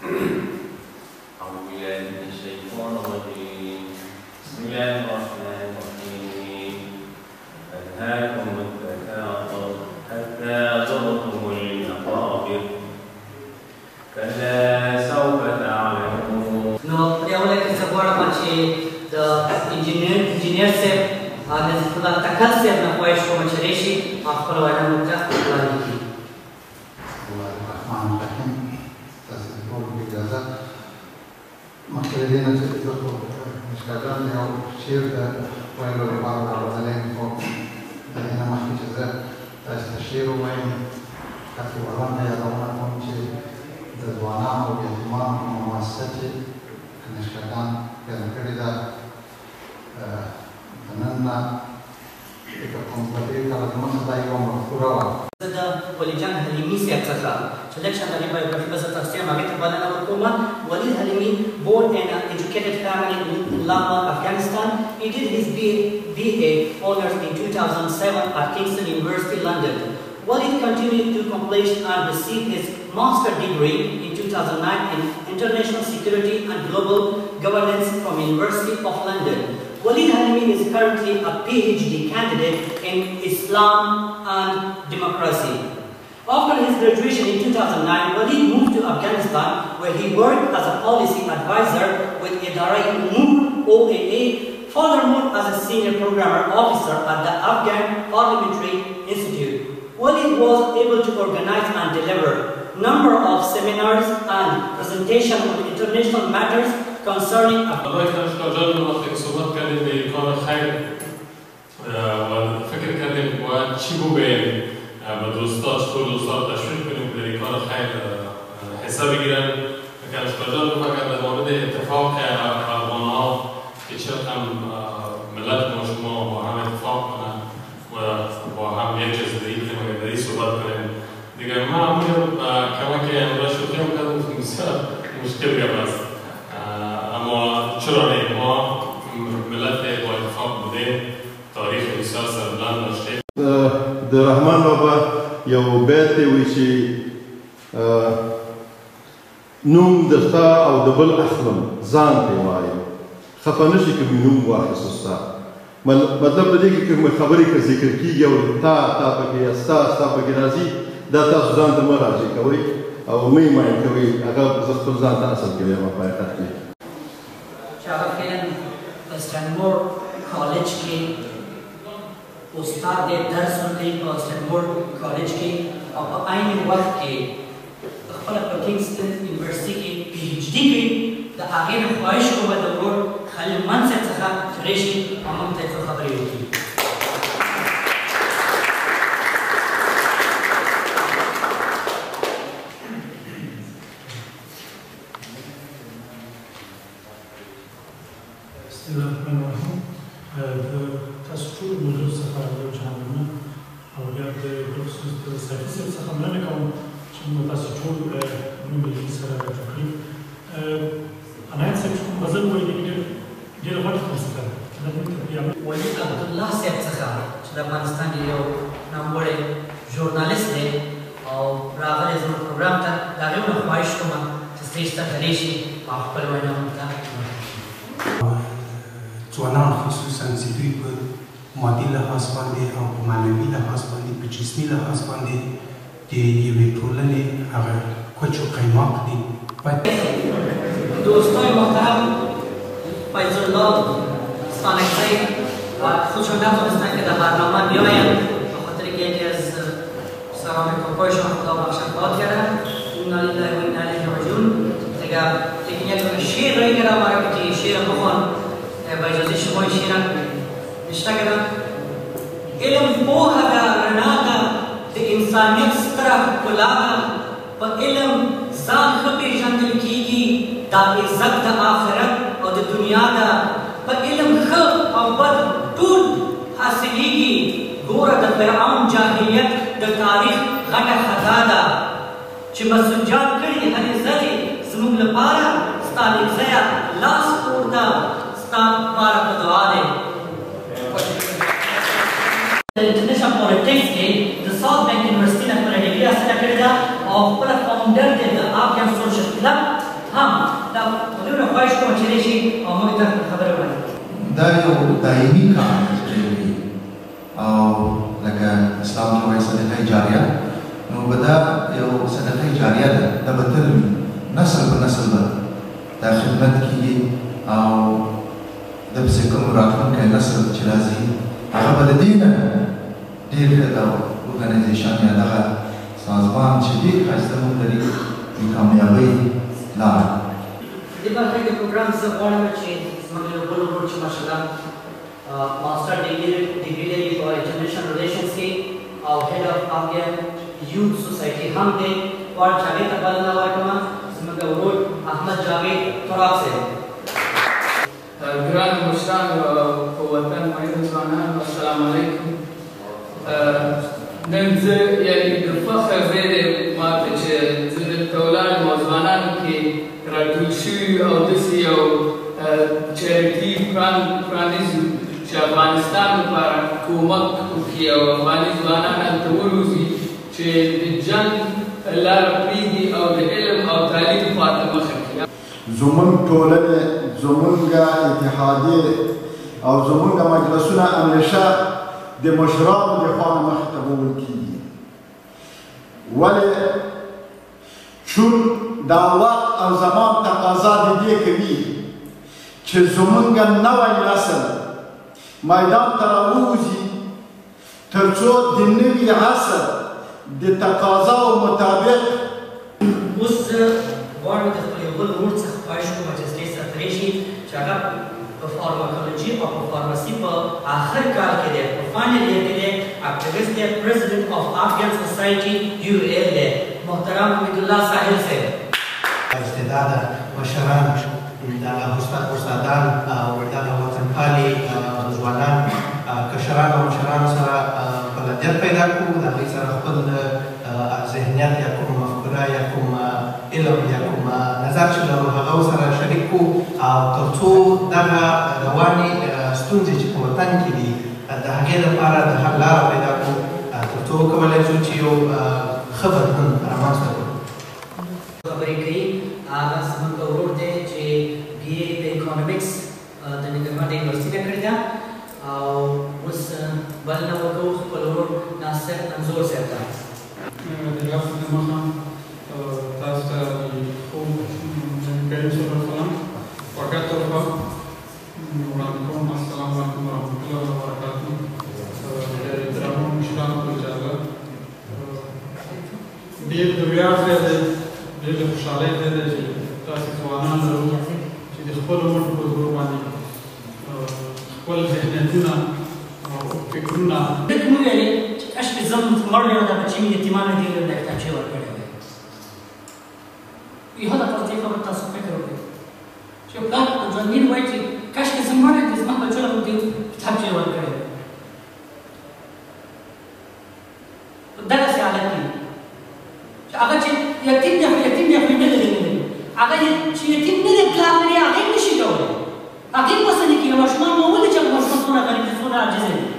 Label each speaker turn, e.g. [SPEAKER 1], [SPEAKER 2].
[SPEAKER 1] أعوذ بالله من الشيطان الرجيم. بسم الله الرحمن الرحيم. ألهاكم التكاثر حتى زرتم المقابر كلا سوف تعلمون.
[SPEAKER 2] No, eu le că se vorba ce de inginer se ne zicula takal se na poești cum cereși acolo ai nu putea la niki.
[SPEAKER 3] Bismillahirrahmanirrahim. Tasbihul bijaza. Makhlidina tadukku mishkadan yaw shir da وين بعض العلماء فوق هنا ما في جزاء تستشير وين حتى ولما يرونكم شيء تزوانا وباهتمام ومؤسسة نشكران كذا أتمنى لكم تطبيق على المنطقة يوم الخروج.
[SPEAKER 2] هذا ولجان هلمي سيأتخا. Selection dari biography bahasa tafsir mari terbalik nama Umar Walid Halimi, born in an educated family in Lahore, Afghanistan. He did his BA honors in 2007 at Kingston University, London. Walid continued to complete and received his master's degree in 2009 in international security and global governance from University of London. Walid Halimi is currently a PhD candidate in Islam and democracy. After his graduation in 2009, Walid moved to Afghanistan, where he worked as a policy advisor with Idara-e-Umur OAA, furthermore as a senior programmer officer at the Afghan Parliamentary Institute. Walid was able to organize and deliver a number of seminars and presentations on international matters concerning Afghanistan.
[SPEAKER 4] بدوستاش كل وزارة تشويق بينهم بريكان خير حسابي جدا كان استرجال بها كان مورد اتفاق أفغانها كشرط هم ملات مجموعة وهم اتفاق وهم يجلس ذريك لما يدري صوبات كلام دقيقة ما عملوا كمان كان رشوتهم كانوا في مشكلة بس أما شرعي ما ملات واتفاق بدين تاريخ السياسة بلان نشتي
[SPEAKER 5] د رحمان بابا یو بیت دی وایي چې نوم درته او د بل اخلم ځان ته یې وایم خفه نه شي که مې نوم واخیستو ستا مطلب د دې کې کومې خبرې که ذکر کېږي او تا پکې یا ستا پکې راځي دا تاسو ځان ته مه راضي کوئ او مه یې ماین کوئ هغه زه خپل ځان ته اصل کې وایم په حقیقت کې
[SPEAKER 2] چې هغه فعلا په سټنمور کالج کې استاد درس ورکوي په سټنمور کالج کې او په عین وخت کې خپله په کینګسټن یونیورسټي کې پی ایچ ډي کوي د هغې نه خواهش کوم د ورور خلیل منصب څخه چې راشي او موږ ته څه خبرې وکړي ولید عبدالله صاحب څخه چې د افغانستان یو ناموړی ژورنالیست دی او راغلی زموږ پروګرام ته د هغې نه خواهش کوم چې سټیج ته راشي او خپل وینا موږ ته
[SPEAKER 6] ځوانان خصوصا چې دوی په مادي لحاظ باندې او په معنوي لحاظ باندې په جسمي لحاظ باندې د یوې ټولنې هغه کوچ و قیماق دي
[SPEAKER 2] دوستای محترم فیض الله سانکزی خودشون نتونستن که در برنامه بیاین به خاطر که یکی از سران کاکایشان خدا بخشد فوت کردن انا لله و انا الیه راجعون دیگه یک شعر رای کردم برای که شعر بخوان با اجازه شما شعرم نشته کردم علم پوهه ده رڼا ده د انسانیت ستره ښکلا ده په علم ځان ښه پېژندل کېږي دا عزت د آخرت او د دنیا ده په علم ښه او بد ټول حاصلېږي ګوره د فرعون جاهلیت د تاریخ غټه خطا ده چې مسجان کړي هرې ځلې زموږ لپاره ستا لږځیه لاس پورته ستا لپاره په دعا دی International Politics کې د ساوث بینک یونیورسټي نه خپله ډګري حاصله کړې ده او خپله فاونډر دی د افغان سوشل کلب هم دا ولې خواهش کوم چې راشي او موږ ته خبره وکړي.
[SPEAKER 3] دا یو دایمي کار دی او لکه اسلام کې وایي صدقه جاریه، نو به دا یو صدقه جاریه ده، دا به تل وي، نسل په نسل به دا خدمت کېږي او د پسې کوم راتلونکی نسل چې راځي هغه به د دې نه ډېر ښه دا ارګنایزیشن یا دغه سازمان چې ډېر ښایسته نوم لري د کامیابۍ لاره.
[SPEAKER 2] دې برخه کې پروګرام زه غواړم چې زموږ یو بل ورور چې ماشاءالله ماسټر ډیګري لري په انټرنیشنل ریلیشنز کې او هیډ اف افغان یوث سوسایټي هم دی، غواړم چې هغې ته بلنه ورکړم. زموږ ورور احمد جاوید تراب صاحب.
[SPEAKER 7] ګران مشران په وطن مینو ځوانانو، السلام علیکم. نن زه یعنې د فخر ځای دی ما ته چې زه دلته ولاړم او ځوانانو کې راټول شوي او داسې یو چیریټي پرانیزو چې افغانستان لپاره کومک وکړي او افغاني ځوانان هلته وروځي چې د جنګ لاره پرېږدي او د علم او تعلیم خواته مخه کړي.
[SPEAKER 8] زمونږ ټولنې، زمونږ اتحادیې او زمونږ مجلسونه همیشه د مشرانو د خوا نه مخې ته وړل کېږي. ولې؟ چون دا وخت او زمان تقاضا د دې کوي چې زمونږ نوی نسل میدان ته راووځي تر څو د نوي عصر د تقاضاو مطابق.
[SPEAKER 2] اوس زه غواړم د خپل یو بل ورور څخه خواهش کوم چې سټیج ته راشي چې هغه په فارماکولوژي او په فارمسي په آخر کال کې دی، په فاینل ایئر کې دی، اکټیویسټ دی، پریزیډنټ اف افغان سوسایټي یو ایل دی، محترم حمیدالله ساحل صاحب.
[SPEAKER 9] استعداد مشران، دغه استادان او دغه وطنپالې ځوانان، کشران او مشرانو سره بلدیت پیدا کړو، د هغوی سره خپل ذهنیت یا کوم مفکوره یا کوم علم یا کوم نظر چې لرو هغه ورسره شریک کړو او تر څو دغه روانې ستونزې چې په وطن کې دي د هغې لپاره د حل لاره پیدا کړو، تر څو وکولی شو چې یو ښه بدلون رامنځته کړو.
[SPEAKER 2] خبرې کوي هغه زموږ ورور دی چې بي اے په اکانومیکس د نګرمټ یونیورسټي نه کړې ده او اوس بلنه ورکوو خپل ورور ناصر انځور صاحب ته.
[SPEAKER 10] د لاسو د مخه تاسو ته خوب کریم صلی الله علیه وسلم وقت طرفه وړاندې کوم. السلام علیکم ورحمت الله وبرکاتو. د درنو مشرانو په اجازه ډېر د ویاړ ځای دی، ډېر د خوشحالۍ ځای دی چې تاسې ځوانان لرو چې د خپلو مټو په زور باندې خپل ذهنیتونه او فکرونه
[SPEAKER 2] دلته موږ ویلې چې کاشکې زه مړ یم دا بچي مې یتیمانو دې له کتابچې ورکړی وای. یو دا پر دې خبره تاسو فکر وکړئ چې پلار په ژوندون وایي چې کاشکې زه مړ یم زما بچو له دې کتابچې ورکړی وای. دغسې حالت دی چې هغه چې یتیم دی خو یتیم دی خو یې نه لري هغه چې یتیم نه دی پلار لري هغه یې نشي کولی، هغه یې وسه نه کېږي. ماشومان مو ولې چې ماشومان څومره غریب دي، څومره عاجز دي،